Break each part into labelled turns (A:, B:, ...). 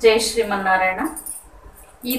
A: జై శ్రీమన్నారాయణ. ఈ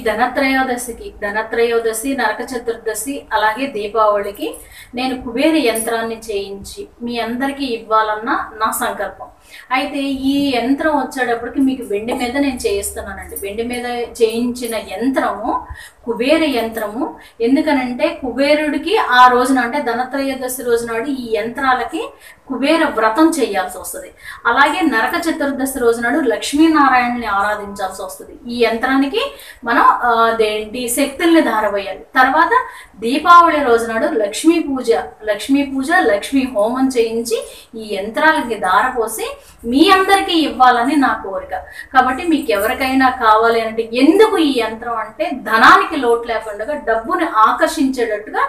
A: ధనత్రయోదశి నరక చతుర్దశి అలాగే దీపావళికి నేను కుబేర యంత్రాన్ని చేయించి మీ అందరికీ ఇవ్వాలన్న నా సంకల్పం. అయితే ఈ యంత్రం వచ్చేటప్పటికి మీకు వెండి మీద నేను చేయిస్తున్నానండి. వెండి మీద చేయించిన యంత్రము కుబేర యంత్రము. ఎందుకనంటే కుబేరుడికి ఆ రోజున అంటే ధనత్రయోదశి రోజు నాడు ఈ యంత్రాలకి కుబేర వ్రతం చేయాల్సి వస్తుంది. అలాగే నరక చతుర్దశి రోజు నాడు లక్ష్మీనారాయణని ఆరాధించాల్సి వస్తుంది. ఈ యంత్రానికి మనం శక్తుల్ని ధారపోయాలి. తర్వాత దీపావళి రోజు నాడు లక్ష్మీ పూజ లక్ష్మీ హోమం చేయించి ఈ యంత్రాలకి ధారపోసి మీ అందరికీ ఇవ్వాలని నా కోరిక. కాబట్టి మీకు ఎవరికైనా కావాలి అంటే ఎందుకు ఈ యంత్రం అంటే ధనానికి లోటు లేకుండా డబ్బుని ఆకర్షించేటట్టుగా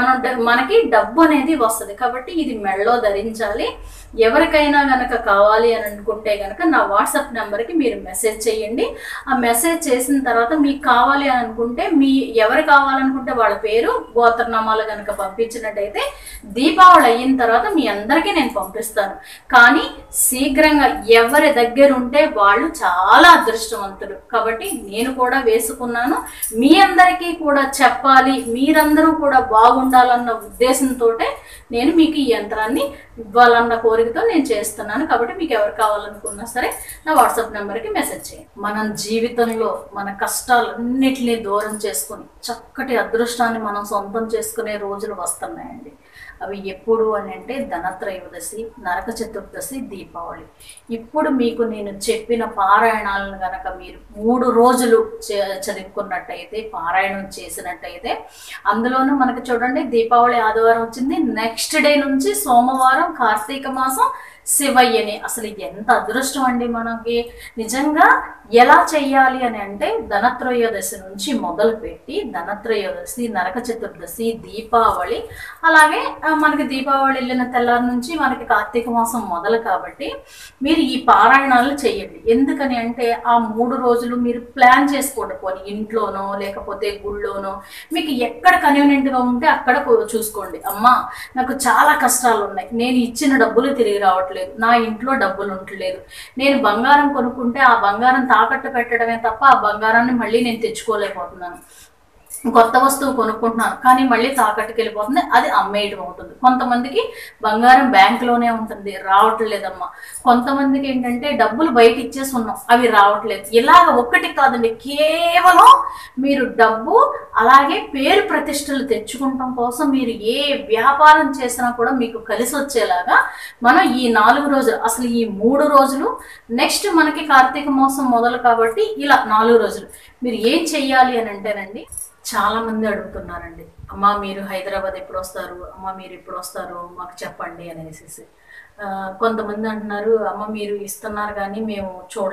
A: మనకి డబ్బు అనేది వస్తుంది. కాబట్టి ఇది మెడలో ధరించాలి. ఎవరికైనా గనక కావాలి అని అనుకుంటే గనక నా వాట్సాప్ నెంబర్కి మీరు మెసేజ్ చేయండి. ఆ మెసేజ్ చేసిన తర్వాత మీకు కావాలి అని అనుకుంటే ఎవరు కావాలనుకుంటే వాళ్ళ పేరు గోత్రనామాలు గనక పంపించినట్టయితే దీపావళి అయిన తర్వాత మీ అందరికీ నేను పంపిస్తాను. కానీ శీఘ్రంగా ఎవరి దగ్గర ఉంటే వాళ్ళు చాలా అదృష్టవంతులు. కాబట్టి నేను కూడా వేసుకున్నాను. మీ అందరికీ కూడా చెప్పాలి, మీరందరూ కూడా బాగుండాలన్న ఉద్దేశంతో నేను మీకు ఈ యంత్రాన్ని ఇవ్వాలన్న కోరికతో నేను చేస్తున్నాను. కాబట్టి మీకు ఎవరు కావాలనుకున్నా సరే నా వాట్సాప్ నెంబర్కి మెసేజ్ చేయండి. మనం జీవితంలో మన కష్టాలన్నిటినీ దూరం చేసుకుని చక్కటి అదృష్టాన్ని మనం సొంతం చేసుకునే రోజులు వస్తున్నాయండి. అవి ఎప్పుడు అని అంటే ధనత్రయోదశి, నరక చతుర్దశి, దీపావళి. ఇప్పుడు మీకు నేను చెప్పిన పారాయణాలను కనుక మీరు 3 రోజులు చదువుకున్నట్టయితే, పారాయణం చేసినట్టయితే, అందులోనూ మనకి చూడండి దీపావళి ఆదివారం వచ్చింది. నెక్స్ట్ డే నుంచి సోమవారం కార్తీక మాసం శివయ్యని. అసలు ఎంత అదృష్టం అండి మనకి. నిజంగా ఎలా చెయ్యాలి అని అంటే ధనత్రయోదశి నుంచి మొదలుపెట్టి ధనత్రయోదశి, నరక చతుర్దశి, దీపావళి, అలాగే మనకి దీపావళి వెళ్ళిన తెల్లారి నుంచి మనకి కార్తీక మాసం మొదలు. కాబట్టి మీరు ఈ పారాయణాలు చేయండి. ఎందుకని అంటే ఆ 3 రోజులు మీరు ప్లాన్ చేసుకోండి. పోనీ ఇంట్లోనో లేకపోతే గుళ్ళోనో మీకు ఎక్కడ కన్వీనియంట్గా ఉంటే అక్కడ చూసుకోండి. అమ్మా నాకు చాలా కష్టాలు ఉన్నాయి, నేను ఇచ్చిన డబ్బులు తిరిగి రావట్లేదు, నా ఇంట్లో డబ్బులు ఉండట్లేదు, నేను బంగారం కొనుక్కుంటే ఆ బంగారం తాకట్టు పెట్టడమే తప్ప ఆ బంగారాన్ని మళ్ళీ నేను తెచ్చుకోలేకపోతున్నాను. కొత్త వస్తువు కొనుక్కుంటున్నాను కానీ మళ్ళీ తాకట్టుకి వెళ్ళిపోతుంది, అది అమ్మేయడం అవుతుంది. కొంతమందికి బంగారం బ్యాంకులోనే ఉంటుంది, రావట్లేదమ్మా. కొంతమందికి ఏంటంటే డబ్బులు బయట ఇచ్చేసి ఉన్నాం, అవి రావట్లేదు. ఇలాగ ఒక్కటి కాదండి, కేవలం మీరు డబ్బు అలాగే పేరు ప్రతిష్టలు తెచ్చుకుంటాం కోసం మీరు ఏ వ్యాపారం చేసినా కూడా మీకు కలిసి వచ్చేలాగా మనం ఈ 4 రోజులు, అసలు ఈ 3 రోజులు, నెక్స్ట్ మనకి కార్తీక మాసం మొదలు. కాబట్టి ఇలా 4 రోజులు మీరు ఏం చెయ్యాలి అని అంటేనండి, చాలా మంది అడుగుతున్నారండి, అమ్మ మీరు హైదరాబాద్ ఎప్పుడు వస్తారు, అమ్మ మీరు ఎప్పుడు వస్తారు మాకు చెప్పండి అనేసి. కొంతమంది అంటున్నారు, అమ్మ మీరు ఇస్తున్నారు కానీ మేము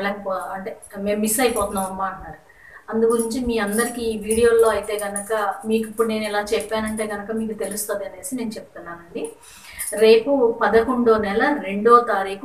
A: అంటే మేము మిస్ అయిపోతున్నాం అమ్మ అంటున్నారు. అందు గురించి మీ అందరికీ ఈ వీడియోల్లో అయితే కనుక మీకు ఇప్పుడు నేను ఇలా చెప్పానంటే కనుక మీకు తెలుస్తుంది అనేసి నేను చెప్తున్నానండి. రేపు 11వ నెల 2వ తారీఖు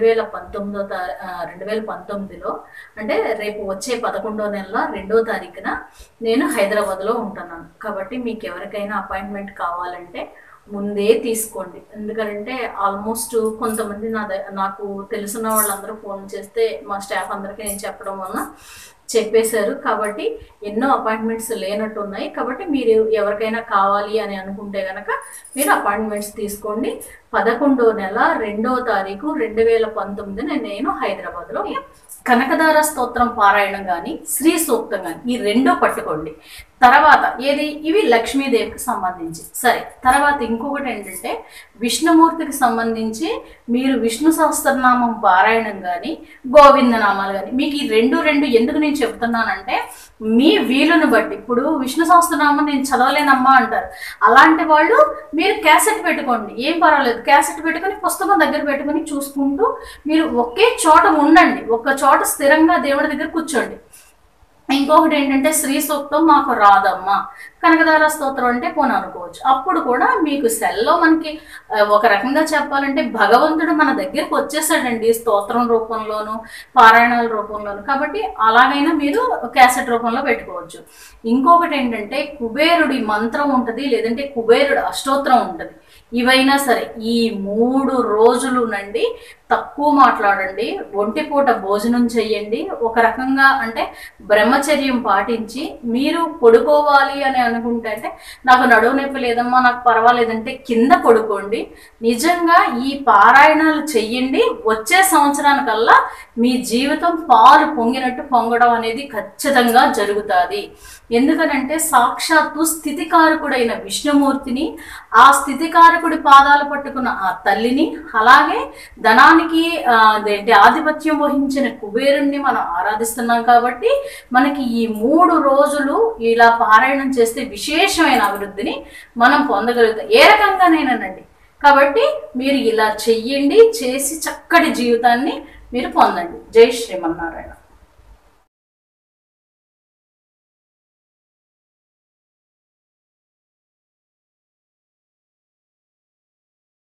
A: 2019లో అంటే రేపు వచ్చే 11వ నెల 2వ తారీఖున నేను హైదరాబాద్లో ఉంటున్నాను. కాబట్టి మీకు ఎవరికైనా అపాయింట్మెంట్ కావాలంటే ముందే తీసుకోండి. ఎందుకంటే ఆల్మోస్ట్ కొంతమంది నాకు తెలిసిన వాళ్ళందరూ ఫోన్ చేస్తే మా స్టాఫ్ అందరికీ నేను చెప్పడం వలన చెప్పేశారు. కాబట్టి ఎన్నో అపాయింట్మెంట్స్ లేనట్టు ఉన్నాయి. కాబట్టి మీరు ఎవరికైనా కావాలి అని అనుకుంటే కనుక మీరు అపాయింట్మెంట్స్ తీసుకోండి. 11వ నెల 2వ తారీఖు 2019 నేను హైదరాబాద్లో కనకదార స్తోత్రం పారాయణం కానీ శ్రీ సూక్తం కానీ ఈ 2 పట్టుకోండి. తర్వాత ఇవి లక్ష్మీదేవికి సంబంధించి. సరే, తర్వాత ఇంకొకటి ఏంటంటే విష్ణుమూర్తికి సంబంధించి మీరు విష్ణు సహస్రనామం పారాయణం కానీ గోవిందనామాలు కానీ మీకు ఈ 2 ఎందుకు నేను చెప్తున్నానంటే మీ వీలును బట్టి. ఇప్పుడు విష్ణు సహస్రనామం నేను చదవలేనమ్మా అంటారు, అలాంటి వాళ్ళు మీరు క్యాసెట్ పెట్టుకోండి, ఏం పర్వాలేదు. క్యాసెట్ పెట్టుకొని పుస్తకం దగ్గర పెట్టుకొని చూసుకుంటూ మీరు ఒకే చోట ఉండండి, ఒక చోట స్థిరంగా దేవుడి దగ్గర కూర్చోండి. ఇంకొకటి ఏంటంటే శ్రీ సూక్తం మాకు రాదమ్మా, కనకదార స్తోత్రం అంటే పోనీ అనుకోవచ్చు. అప్పుడు కూడా మీకు సెల్లో మనకి ఒక రకంగా చెప్పాలంటే భగవంతుడు మన దగ్గరకు వచ్చేసాడండి, స్తోత్రం రూపంలోను పారాయణాల రూపంలోను. కాబట్టి అలాగైనా మీరు క్యాసెట్ రూపంలో పెట్టుకోవచ్చు. ఇంకొకటి ఏంటంటే కుబేరుడి మంత్రం ఉంటుంది, లేదంటే కుబేరుడు అష్టోత్తరం ఉంటుంది. ఇవైనా సరే ఈ 3 రోజులు నండి తక్కువ మాట్లాడండి, ఒంటిపూట భోజనం చెయ్యండి. ఒక రకంగా అంటే బ్రహ్మచర్యం పాటించి మీరు పడుకోవాలి అని అనుకుంటే, అంటే నాకు నడువు నొప్పి లేదమ్మా, నాకు పర్వాలేదంటే కింద పడుకోండి. నిజంగా ఈ పారాయణాలు చెయ్యండి. వచ్చే సంవత్సరానికల్లా మీ జీవితం పాలు పొంగినట్టు పొంగడం అనేది ఖచ్చితంగా జరుగుతుంది. ఎందుకనంటే సాక్షాత్తు స్థితికారకుడైన విష్ణుమూర్తిని, ఆ స్థితికారకుడి పాదాలు పట్టుకున్న ఆ తల్లిని, అలాగే ధనానికి ఆధిపత్యం వహించిన కుబేరుణ్ణి మనం ఆరాధిస్తున్నాం. కాబట్టి మనకి ఈ 3 రోజులు ఇలా పారాయణం చేస్తే విశేషమైన అభివృద్ధిని మనం పొందగలుగుతాం, ఏ రకంగానైనానండి. కాబట్టి మీరు ఇలా చెయ్యండి, చేసి చక్కటి జీవితాన్ని మీరు పొందండి. జై శ్రీమన్నారాయణ.